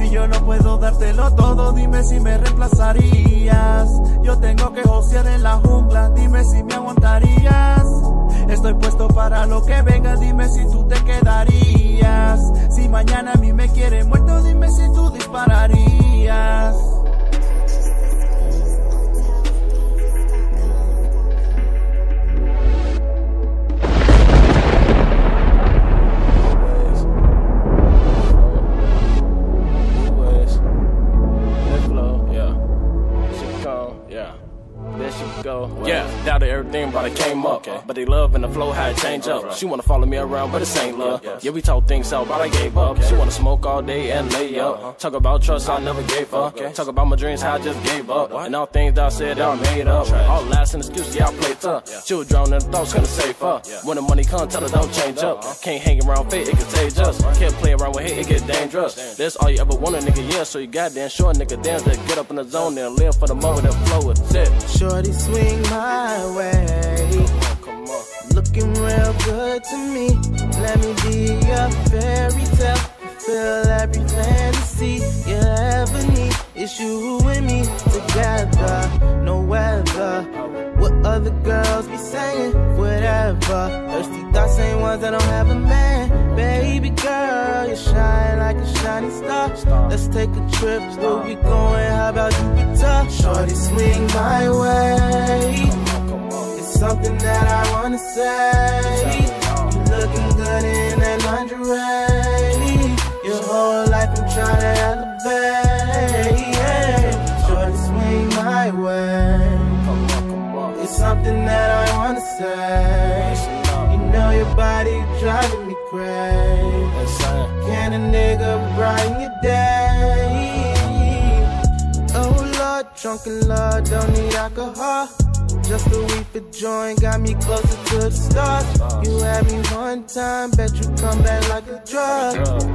Y yo no puedo dártelo todo, dime si me reemplazarías. Yo tengo que josear en la jungla, dime si me aguantarías. Estoy puesto para lo que venga, dime si tú te quedarías. Si mañana a mí me quiere muerto, dime si tú dispararías. Yeah, doubted everything, but I came up. But they love and the flow had changed up. She wanna follow me around, but it ain't love. Yeah, we talk things out, but I gave up. She wanna smoke all day and lay up. Talk about trust, I never gave up. Talk about my dreams, how I just gave up. And all things that I said, I made up. All last and excuse, yeah, I played tough. She was drowning in thoughts, couldn't save her. When the money comes, tell her don't change up. Can't hang around fate, it contagious. Can't play around with hate, it get dangerous. That's all you ever want, a nigga, yeah. So you goddamn sure, nigga, damn, to get up in the zone and live for the moment and flow with it. Shorty swing my way, looking real good to me. Let me be a fairy tale, fulfill every fantasy you ever need. It's you and me together, no weather. What other girls be saying? Whatever. Thirsty thoughts ain't ones that don't have a man. Baby girl, you shine like a shining star. Let's take a trip, where we going? How about Jupiter? Shorty swing my way, it's something that I wanna say. You looking good in that lingerie. Your whole life I'm trying to elevate. Yeah. Shorty swing my way, it's something that I wanna say. You know your body driving me crazy. Can a nigga brighten your day? Oh Lord, drunken Lord, don't need alcohol. Just a weed for joint got me closer to the stars. You had me one time, bet you come back like a drug.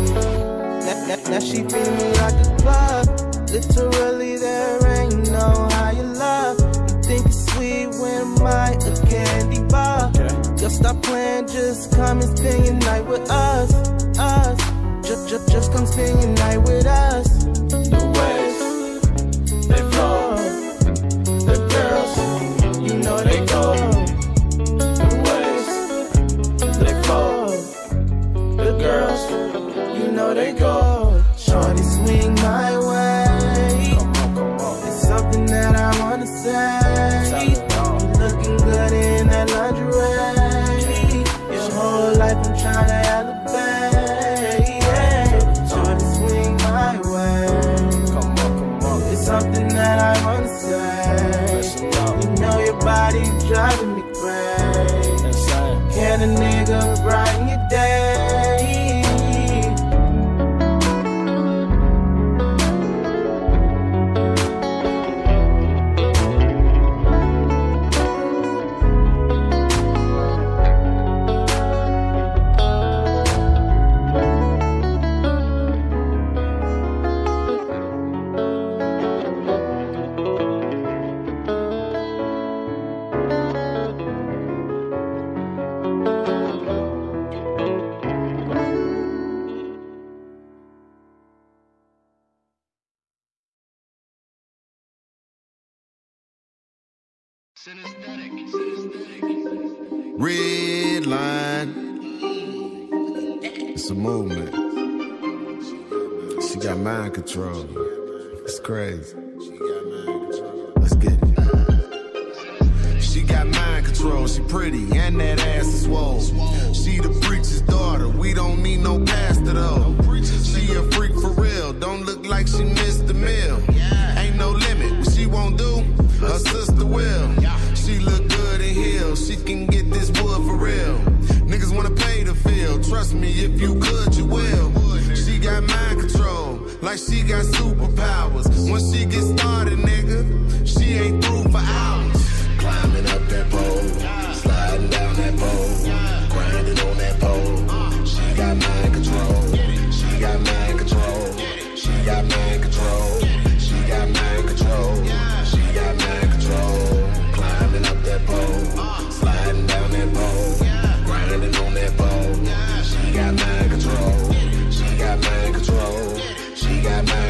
Now she feel me like a club. Literally there ain't no higher love. You think it's sweet when am I a candy bar? Just stop playing, just come and spend your night with us. Just come spend your night with us. The ways they flow, the girls, you know they go. The ways they flow, the girls, you know they go. Shorty swing my way, it's something that I wanna say. You looking good in that lingerie. Your whole life I'm trying to elevate. Yeah. Shorty swing my way, it's something that I wanna say. You know your body driving me crazy. Can a nigga brighten your day? Red line. It's a movement. She got mind control. It's crazy. Let's get it. She got mind control. She pretty and that ass is swole. She the preacher's daughter. We don't need no pastor though. She a freak for real. Don't look like she missed the meal. Ain't no limit. What she won't do, her sister will. She look good in heels. She can get this wood for real. Niggas wanna pay to feel. Trust me, if you could, you will. She got mind control, like she got superpowers. When she gets started, nigga, she ain't through for hours. Climbing up that pole, sliding down that pole, grinding on that pole. She got mind control. She got mind control. She got mind control. She got mind control. She got mind control. Climbing up that pole, sliding down that pole, grinding on that pole. She got mind control. She got mind control. She got mind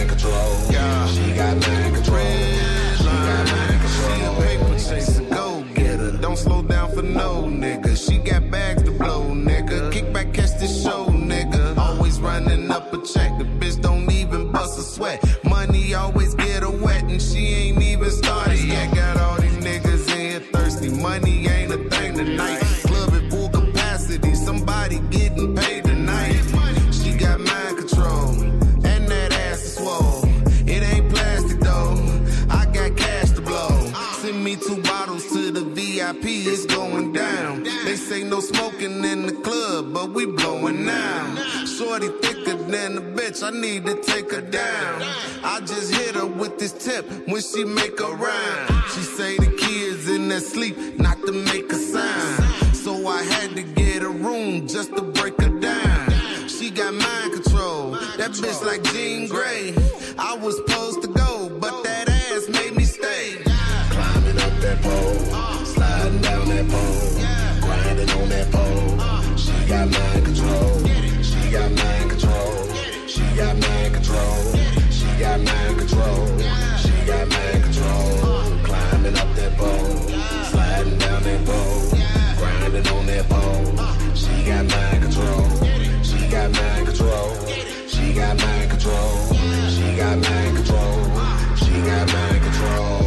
check. The bitch don't even bust a sweat. Money always get her wet and she ain't even started yet. Got all these niggas in here thirsty. Money ain't a thing tonight. Club at full capacity. Somebody getting paid tonight. She got mind control and that ass is swole. It ain't plastic though. I got cash to blow. Send me 2 bottles to the VIP. It's going down. They say no smoking in the club, but we blowing now. Shorty thicker than a bitch, I need to take her down. I just hit her with this tip when she make a rhyme. She say the kids in their sleep, not to make a sound. So I had to get a room just to break her down. She got mind control, that bitch like Jean Grey. I was supposed to go, but that ass made me stay. Climbing up that pole, sliding down that pole, grinding on that pole. She got mind control. She got mind control. She got mind control. She got mind control. She got mind control. Climbing up that pole, sliding down that pole, grinding on that pole. She got mind control. She got mind control. She got mind control. She got mind control. She got mind control.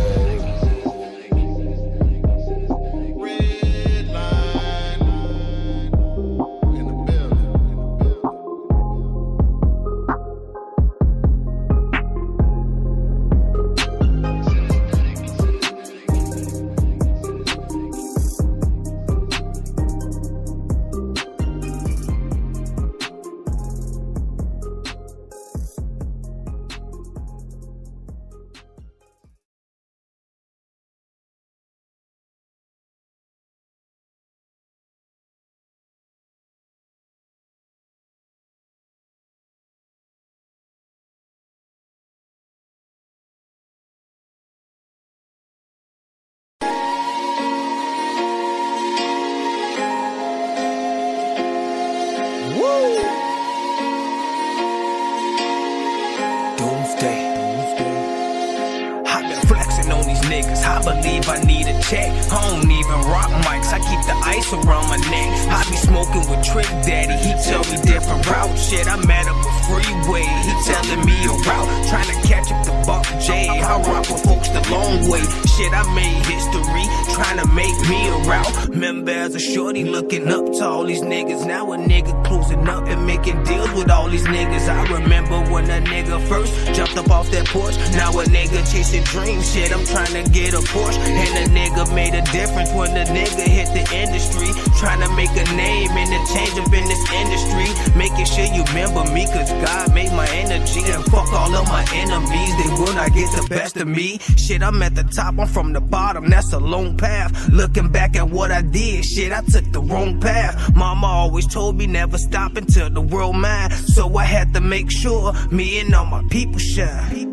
I believe I need a check. I don't even rock mics, I keep the ice around my neck. I be smoking with Trick Daddy, he tell me different route. Shit, I met up with Freeway, he telling me a route. Trying to catch up to Buck J, I rock with folks the long way. Shit, I made history, trying to make me a route. Remember as a shorty looking up to all these niggas. Now a nigga closing up and making deals with all these niggas. I remember when a nigga first jumped up off that porch. Now a nigga chasing dreams, shit, I'm trying to get a Porsche. And a nigga made a difference when the nigga hit the industry. Trying to make a name and a change up in this industry. Making sure you remember me, cause God made my energy. And fuck all of my enemies, they will not get the best of me. Shit, I'm at the top, I'm from the bottom, that's a long path. Looking back at what I did, shit, I took the wrong path. Mama always told me never stop until the world mine. So I had to make sure me and all my people shine.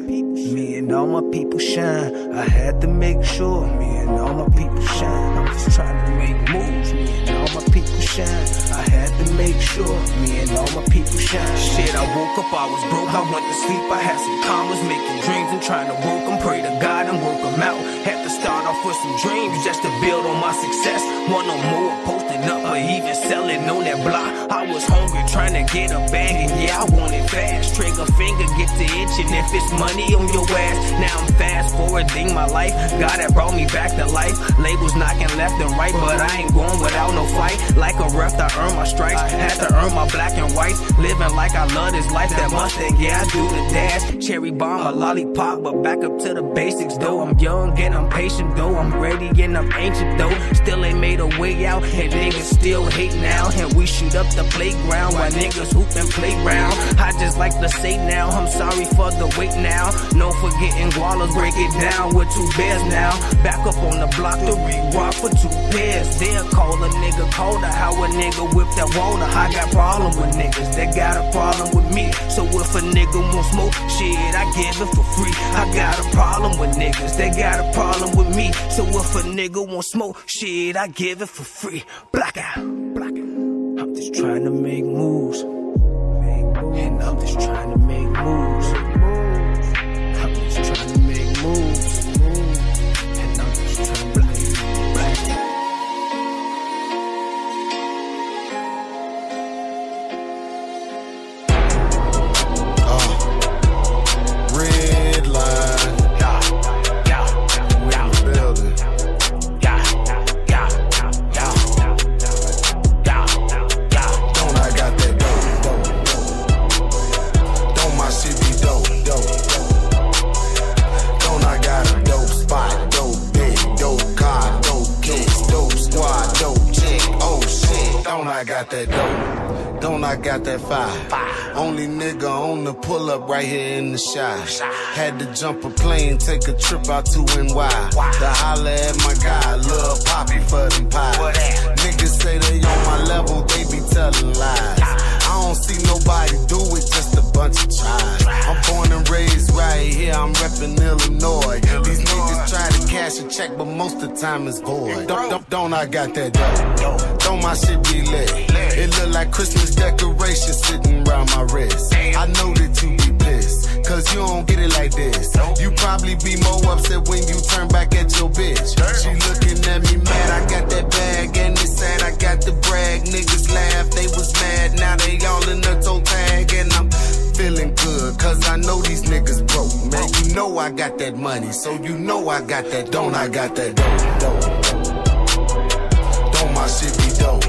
Me and all my people shine. I had to make sure me and all my people shine. I'm just trying to make moves. Me and all my people shine. I had to make sure me and all my people shine. Shit, I woke up, I was broke. I went to sleep, I had some commas, making dreams and trying to work them. Pray to God and work them out. Had to start off with some dreams just to build on my success. Want no more posting up or even selling on that block. I was hungry, trying to get a bag, and yeah, I want it fast. Trigger finger get to itching if it's money on your ass. Now I'm fast forwarding my life. God had brought me back to life. Labels knocking left and right, but I ain't going without no fight. Like a ref, I earn my stripes. Had to earn my black and white. Living like I love this life. That Mustang, yeah, I do the dash. Cherry bomb, a lollipop, but back up to the basics though. I'm young and I'm patient though. I'm ready and I'm ancient though. Still ain't made a way out, and niggas still hate now. And we shoot up the playground while niggas hoop and play round. I just like to say now, I'm sorry for the wait now. No forgetting gualas, break it down with 2 bears now. Back up on the block to re-rock for 2 pairs. They'll call a nigga colder, how a nigga whip that water. I got problem with niggas that got a problem with me. So if a nigga want smoke, shit, I give it for free. I got a problem with niggas that got a problem with me. So if a nigga want smoke, shit, I give it for free. Black out, black out. I'm just trying to make moves. And I'm just trying to make moves. I'm just trying to make moves. And I'm just trying to make moves. got that fire. Only nigga on the pull up right here in the shy. Had to jump a plane, take a trip out to NY. To holler at my guy, Lil Poppy for them pies. Niggas say they on my level, they be telling lies. I don't see nobody do it, just a bunch of tries. I'm born and raised right here, I'm reppin' Illinois. These niggas try to cash a check, but most of the time it's void. Don't I got that dough? Don't my shit be lit? It look like Christmas decorations sitting around my wrist. I know that you be pissed, cause you don't get it like this. You probably be more upset when you turn back at your bitch. She looking at me mad, I got that bag, and it's sad I got the brag. Niggas laugh, they was mad, now they all in the toe tag. And I'm feeling good, cause I know these niggas broke. Man, you know I got that money, so you know I got that. Don't I got that dope? Don't my shit be dope?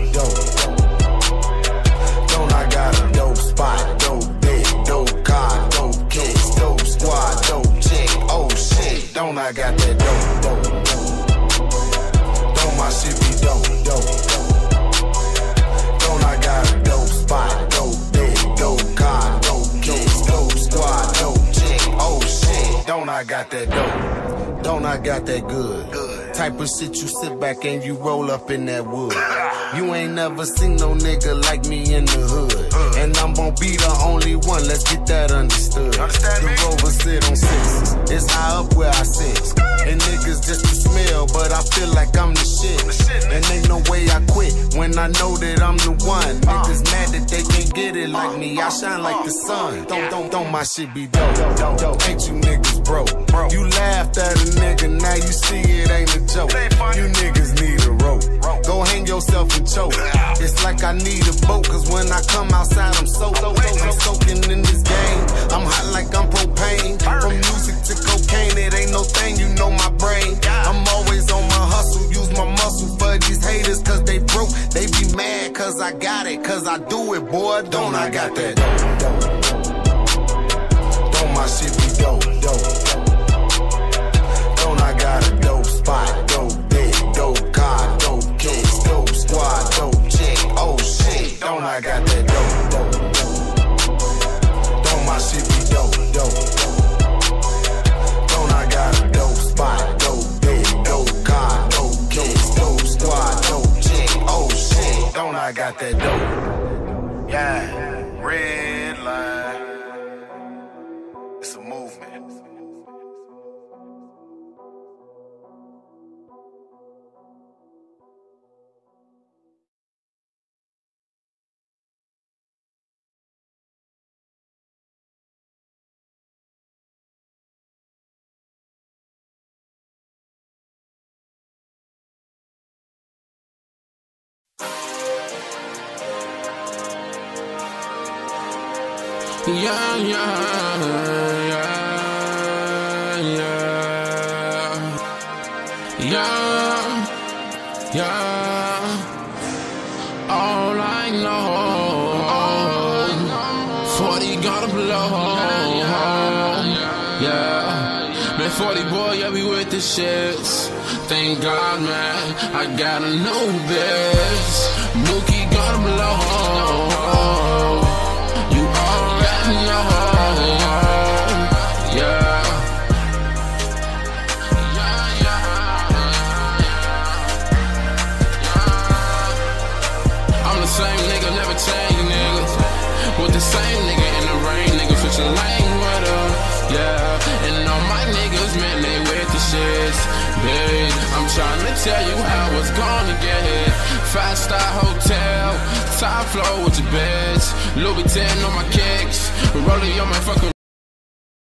Don't I got a dope spot, dope big, dope car, dope kicks, dope squad, dope chick, oh shit. Don't I got that dope? Don't my shit be dope? Don't I got a dope spot, dope big, dope car, dope kicks, dope squad, dope chick, oh shit. Don't I got that dope? Don't I got that good? Type of shit you sit back and you roll up in that wood. You ain't never seen no nigga like me in the hood. And I'm gon' be the only one, let's get that understood. The Rover sit on sixes, it's high up where I sit. And niggas just a smell, but I feel like I'm the shit. And ain't no way I quit when I know that I'm the one. Niggas mad that they can't get it like me, I shine like the sun. Don't my shit be dope? Ain't you niggas broke? You laughed at a nigga, now you see it ain't a joke. You niggas need a rope, go hang yourself and choke. It's like I need a boat, cause when I come outside I'm soaked. I'm soaking in this game, I'm hot like I'm propane. From music to cocaine, it ain't no thing, you know my brain. I'm always on my hustle, use my muscle for these haters, cause they broke. They be mad cause I got it, cause I do it, boy. Don't I got that dope? Don't my shit be dope? Don't I got a dope spot, dope big, dope car, dope kicks, dope squad, dope chick, oh shit. Don't I got that dope? Don't my shit be dope? Don't I got a dope spot, dope big, dope car, dope kicks, dope squad, dope chick, oh shit. Don't I got that dope? Yeah, red line. It's a movement. Yeah, all I know, 40 gotta blow, yeah. Man, 40 boy, yeah, we with the shits. Thank God, man, I got a new bitch. Mookie gotta blow. Same nigga in the rain, nigga switching lane with her, yeah. And all my niggas, man, they with the shits, babe. I'm trying to tell you how it's gonna get. 5-star hotel, top floor with your bitch, Louis Vuitton on my kicks, rolling on my fucking